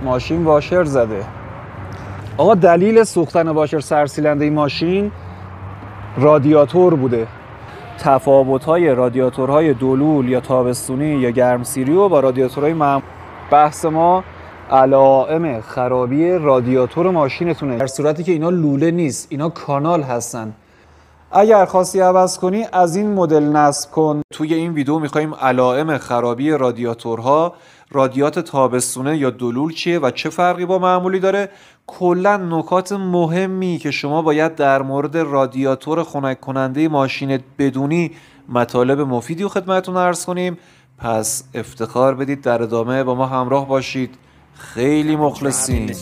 ماشین واشر زده. آقا دلیل سوختن واشر سرسیلنده این ماشین رادیاتور بوده. تفاوت‌های رادیاتورهای دولول یا تابستونی یا گرمسیری و با رادیاتورهای معمولی. بحث ما علائم خرابی رادیاتور ماشینتونه، در صورتی که اینا لوله نیست، اینا کانال هستن. اگر خواستی عوض کنی از این مدل نصب کن. توی این ویدیو می‌خوایم علائم خرابی رادیاتورها، رادیات تابستونه یا دولول چیه و چه فرقی با معمولی داره، کلا نکات مهمی که شما باید در مورد رادیاتور خنک کننده ماشینت بدونی، مطالب مفیدی رو خدمتتون عرض کنیم. پس افتخار بدید در ادامه با ما همراه باشید. خیلی مخلصیم.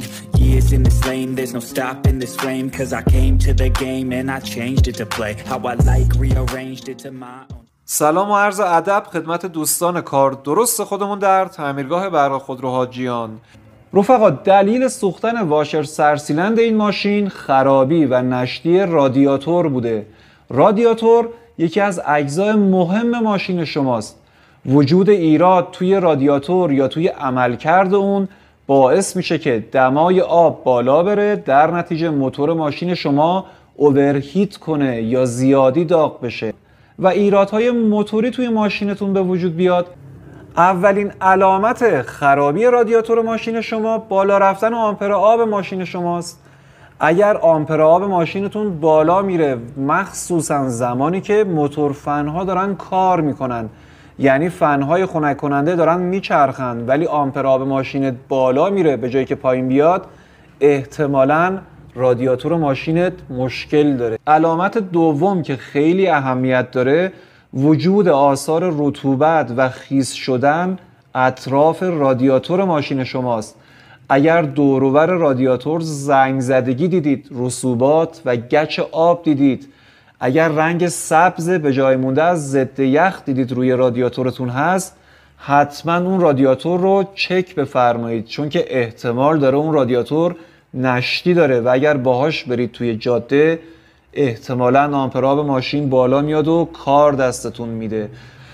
سلام و عرض ادب خدمت دوستان کار درست خودمون در تعمیرگاه برق خودرو حاجیان. رفقا، دلیل سوختن واشر سرسیلند این ماشین خرابی و نشتی رادیاتور بوده. رادیاتور یکی از اجزای مهم ماشین شماست. وجود ایراد توی رادیاتور یا توی عملکرد اون باعث میشه که دمای آب بالا بره، در نتیجه موتور ماشین شما اوورهیت کنه یا زیادی داغ بشه و ایرادهای موتوری توی ماشینتون به وجود بیاد. اولین علامت خرابی رادیاتور ماشین شما بالا رفتن آمپر آب ماشین شماست. اگر آمپر آب ماشینتون بالا میره، مخصوصا زمانی که موتور فنها دارن کار میکنن، یعنی فنهای خنک کننده دارن میچرخن ولی آمپر آب ماشینت بالا میره به جایی که پایین بیاد، احتمالاً رادیاتور ماشینت مشکل داره. علامت دوم که خیلی اهمیت داره وجود آثار رطوبت و خیس شدن اطراف رادیاتور ماشین شماست. اگر دور و بر رادیاتور زنگ زدگی دیدید، رسوبات و گچ آب دیدید، اگر رنگ سبز به جای مونده از ضد یخ دیدید روی رادیاتورتون هست، حتما اون رادیاتور رو چک بفرمایید، چون که احتمال داره اون رادیاتور نشتی داره و اگر باهاش برید توی جاده احتمالاً آمپر آب ماشین بالا میاد و کار دستتون میده.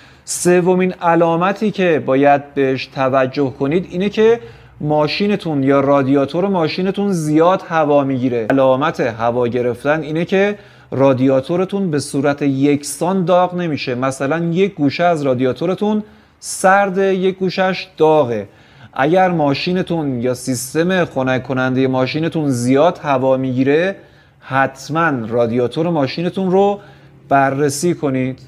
سومین علامتی که باید بهش توجه کنید اینه که ماشینتون یا رادیاتور ماشینتون زیاد هوا میگیره. علامت هوا گرفتن اینه که رادیاتورتون به صورت یکسان داغ نمیشه. مثلا یک گوشه از رادیاتورتون سرده، یک گوشهش داغه. اگر ماشینتون یا سیستم خنک کننده ماشینتون زیاد هوا میگیره، حتما رادیاتور ماشینتون رو بررسی کنید.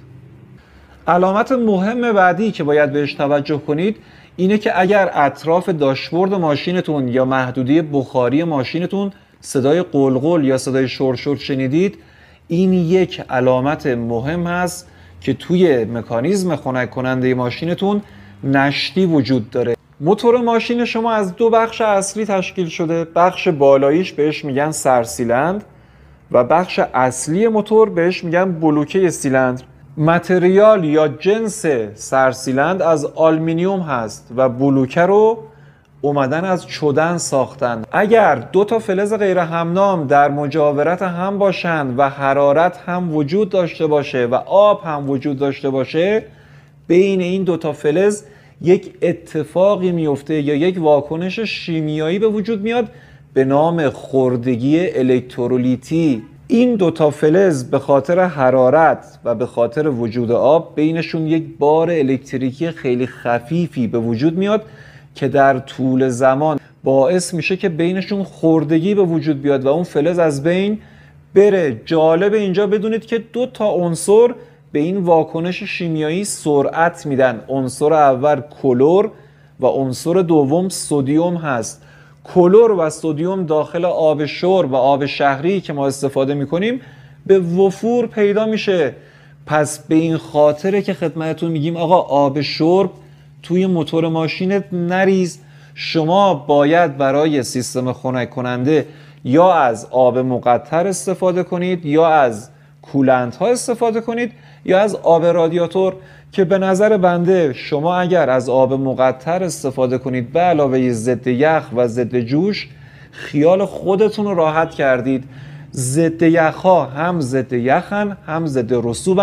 علامت مهم بعدی که باید بهش توجه کنید اینه که اگر اطراف داشبورد ماشینتون یا محدوده بخاری ماشینتون صدای قلقل یا صدای شرشر شنیدید، این یک علامت مهم هست که توی مکانیزم خنک کننده ماشینتون نشتی وجود داره. موتور ماشین شما از دو بخش اصلی تشکیل شده. بخش بالاییش بهش میگن سرسیلند و بخش اصلی موتور بهش میگن بلوکه سیلندر. متریال یا جنس سرسیلند از آلومینیوم هست و بلوکه رو اومدن از چدن ساختن. اگر دو تا فلز غیر همنام در مجاورت هم باشن و حرارت هم وجود داشته باشه و آب هم وجود داشته باشه، بین این دو تا فلز یک اتفاقی میفته یا یک واکنش شیمیایی به وجود میاد به نام خوردگی الکترولیتی. این دو تا فلز به خاطر حرارت و به خاطر وجود آب بینشون یک بار الکتریکی خیلی خفیفی به وجود میاد که در طول زمان باعث میشه که بینشون خوردگی به وجود بیاد و اون فلز از بین بره. جالب اینجا بدونید که دو تا عنصر به این واکنش شیمیایی سرعت میدن. عنصر اول کلور و عنصر دوم سدیم هست. کلور و سدیم داخل آب شرب و آب شهری که ما استفاده میکنیم به وفور پیدا میشه. پس به این خاطره که خدمتتون میگیم آقا آب شرب توی موتور ماشینت نریز. شما باید برای سیستم خنک کننده یا از آب مقطر استفاده کنید یا از کولنت ها استفاده کنید یا از آب رادیاتور، که به نظر بنده شما اگر از آب مقطر استفاده کنید به علاوه ضد یخ و ضد جوش، خیال خودتون رو راحت کردید. ضد یخ ها هم ضد یخن، هم ضد رسوبن،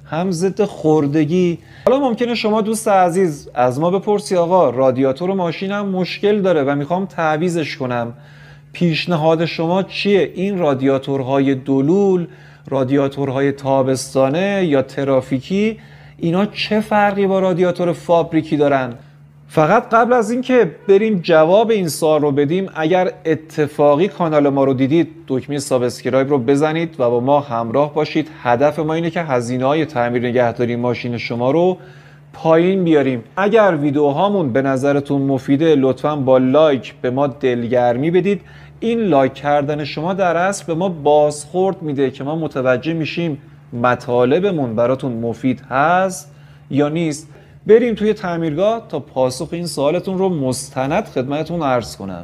هم ضد خوردگی. حالا ممکنه شما دوست عزیز از ما بپرسی آقا رادیاتور ماشینم مشکل داره و میخوام تعویضش کنم، پیشنهاد شما چیه؟ این رادیاتورهای دولول، رادیاتورهای تابستانه یا ترافیکی، اینا چه فرقی با رادیاتور فابریکی دارن؟ فقط قبل از اینکه بریم جواب این سوال رو بدیم، اگر اتفاقی کانال ما رو دیدید دکمه سابسکرایب رو بزنید و با ما همراه باشید. هدف ما اینه که هزینه‌های تعمیر نگهداری ماشین شما رو پایین بیاریم. اگر ویدیوهامون به نظرتون مفیده لطفاً با لایک به ما دلگرمی بدید. این لایک کردن شما در اصل به ما بازخورد میده که ما متوجه میشیم مطالبمون براتون مفید هست یا نیست. بریم توی تعمیرگاه تا پاسخ این سوالتون رو مستند خدمتتون عرض کنم.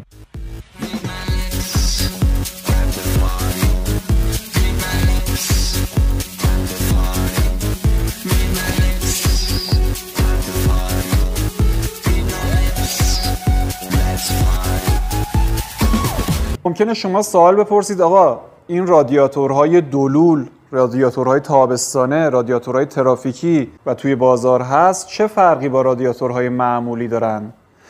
ممکنه شما سوال بپرسید آقا این رادیاتورهای دولول، رادیاتورهای تابستانه، رادیاتورهای ترافیکی و توی بازار هست چه فرقی با رادیاتورهای معمولی دارن؟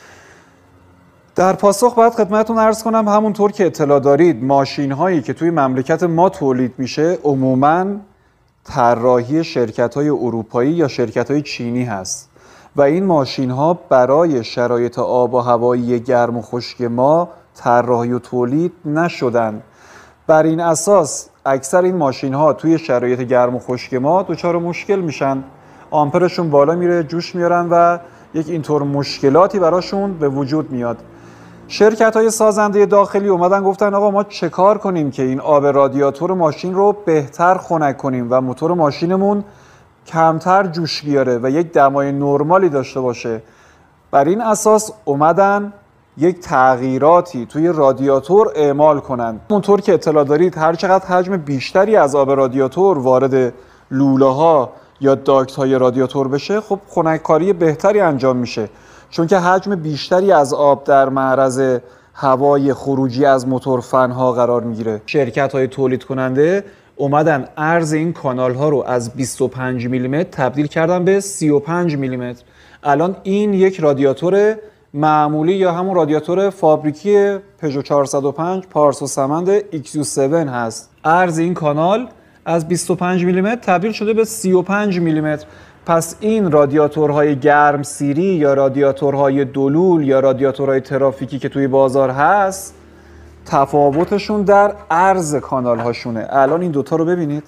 در پاسخ باید خدمتتون عرض کنم همونطور که اطلاع دارید ماشین هایی که توی مملکت ما تولید میشه عموماً طراحی شرکت‌های اروپایی یا شرکت‌های چینی هست و این ماشین ها برای شرایط آب و هوایی گرم و خشک ما طراحی و تولید نشدن. بر این اساس اکثر این ماشین ها توی شرایط گرم و خشک ما دچار مشکل میشن، آمپرشون بالا میره، جوش میارن و یک اینطور مشکلاتی براشون به وجود میاد. شرکت های سازنده داخلی اومدن گفتن آقا ما چه کار کنیم که این آب رادیاتور ماشین رو بهتر خنک کنیم و موتور ماشینمون کمتر جوش بیاره و یک دمای نرمالی داشته باشه. بر این اساس اومدن یک تغییراتی توی رادیاتور اعمال کنند. اونطور که اطلاع دارید هر چقدر حجم بیشتری از آب رادیاتور وارد لوله ها یا داکت های رادیاتور بشه خب خنککاری بهتری انجام میشه، چون که حجم بیشتری از آب در معرض هوای خروجی از موتور فنها قرار میگیره. شرکت های تولید کننده اومدن عرض این کانال ها رو از 25 میلیمتر تبدیل کردن به 35 میلیمتر. الان این یک رادیاتور معمولی یا همون رادیاتور فابریکی پژو 405 پارس و سمند XU7 هست. عرض این کانال از 25 میلیمتر تبدیل شده به 35 میلیمتر. پس این رادیاتورهای گرم سیری یا رادیاتورهای دولول یا رادیاتورهای ترافیکی که توی بازار هست تفاوتشون در عرض کانال هاشونه. الان این دوتا رو ببینید،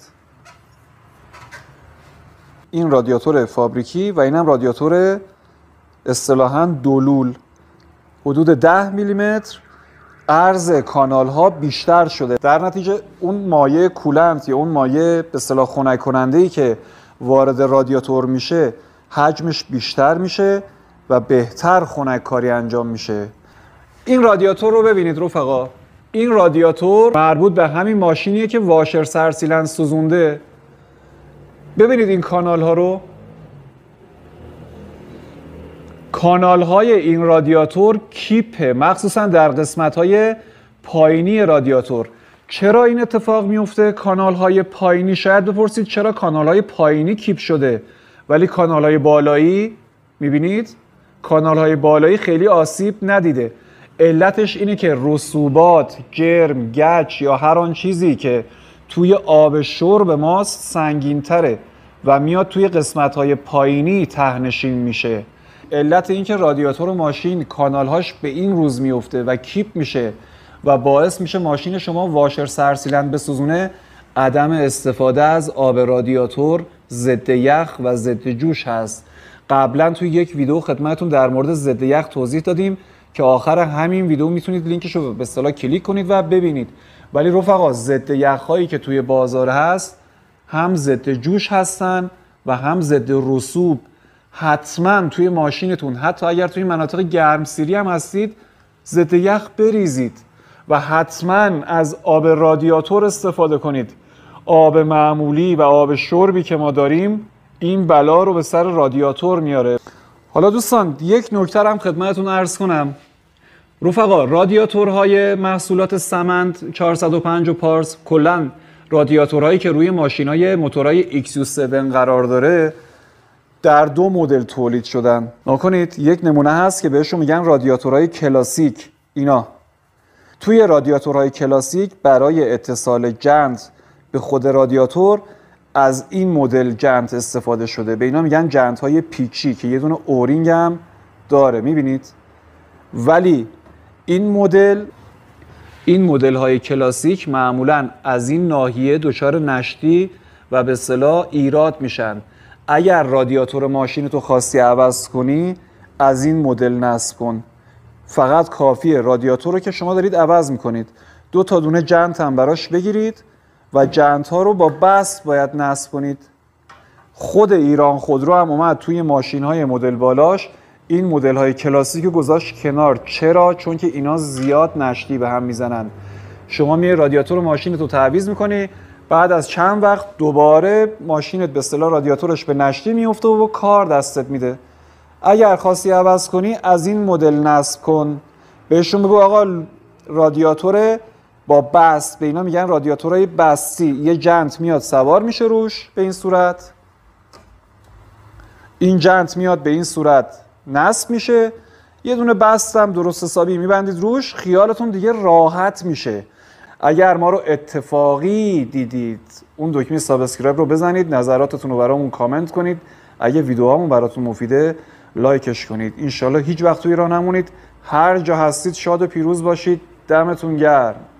این رادیاتور فابریکی و اینم رادیاتور اصطلاحاً دولول، حدود 10 میلیمتر عرض کانال ها بیشتر شده. در نتیجه اون مایع کولنت یا اون مایع به اصطلاح خنک کننده‌ای که وارد رادیاتور میشه حجمش بیشتر میشه و بهتر خنک کاری انجام میشه. این رادیاتور رو ببینید رفقا، این رادیاتور مربوط به همین ماشینیه که واشر سرسیلند سوزونده. ببینید این کانال ها رو، کانال های این رادیاتور کیپه، مخصوصا در قسمت های پایینی رادیاتور. چرا این اتفاق میفته؟ کانال های پایینی، شاید بپرسید چرا کانال های پایینی کیپ شده ولی کانال های بالایی میبینید کانال های بالایی خیلی آسیب ندیده. علتش اینه که رسوبات، جرم، گچ یا هر آن چیزی که توی آب شرب ماست سنگین تره و میاد توی قسمت های پایینی تهنشین میشه. علت این که رادیاتور ماشین کانالهاش به این روز میفته و کیپ میشه و باعث میشه ماشین شما واشر سرسیلند بسوزونه عدم استفاده از آب رادیاتور ضد یخ و ضد جوش هست. قبلا توی یک ویدیو خدمتتون در مورد ضد یخ توضیح دادیم که آخر همین ویدیو میتونید لینکش رو به اصطلاح کلیک کنید و ببینید. ولی رفقا ضد یخ هایی که توی بازار هست هم ضد جوش هستن و هم ضد رسوب. حتما توی ماشینتون حتی اگر توی مناطق گرمسیری هم هستید ضد یخ بریزید و حتما از آب رادیاتور استفاده کنید. آب معمولی و آب شربی که ما داریم این بلا رو به سر رادیاتور میاره. حالا دوستان یک نکته هم خدمتتون عرض کنم. رفقا رادیاتورهای محصولات سمند 405 و پارس، کلا رادیاتورهایی که روی ماشینای موتورهای XU7 قرار داره در 2 مدل تولید شدن. نکنید یک نمونه هست که بهشون میگن رادیاتورهای کلاسیک. اینا توی رادیاتورهای کلاسیک برای اتصال جنت به خود رادیاتور از این مدل جنت استفاده شده. به اینا میگن جنت های پیچی که یه دونه اورینگ هم داره، میبینید. ولی این مدل های کلاسیک معمولا از این ناحیه دچار نشتی و به اصطلاح ایراد میشن. اگر رادیاتور ماشین تو خواستی عوض کنی از این مدل نصب کن. فقط کافیه رادیاتور رو که شما دارید عوض میکنید 2 تا دونه جنت هم براش بگیرید و جنت ها رو با بست باید نصب کنید. خود ایران خودرو هم اومد توی ماشین های مدل بالاش این مدل های کلاسیک رو گذاشت کنار. چرا؟ چون که اینا زیاد نشتی به هم میزنن. شما میای رادیاتور ماشینت رو تعویض میکنی، بعد از چند وقت دوباره ماشینت به اصطلاح رادیاتورش به نشتی میفته و کار دستت میده. اگر خواستی عوض کنی از این مدل نصب کن. بهشون بگو آقا رادیاتور با بست، به اینا میگن رادیاتورهای بستی، یه جنت میاد سوار میشه روش به این صورت، این جنت میاد به این صورت نصب میشه، یه دونه بست هم درست حسابی میبندید روش، خیالتون دیگه راحت میشه. اگر ما رو اتفاقی دیدید اون دکمه سابسکرایب رو بزنید، نظراتتون رو برامون کامنت کنید، اگه ویدیوهامون براتون مفیده لایکش کنید. انشالله هیچ وقت توی راه نمونید. هر جا هستید شاد و پیروز باشید. دمتون گرم.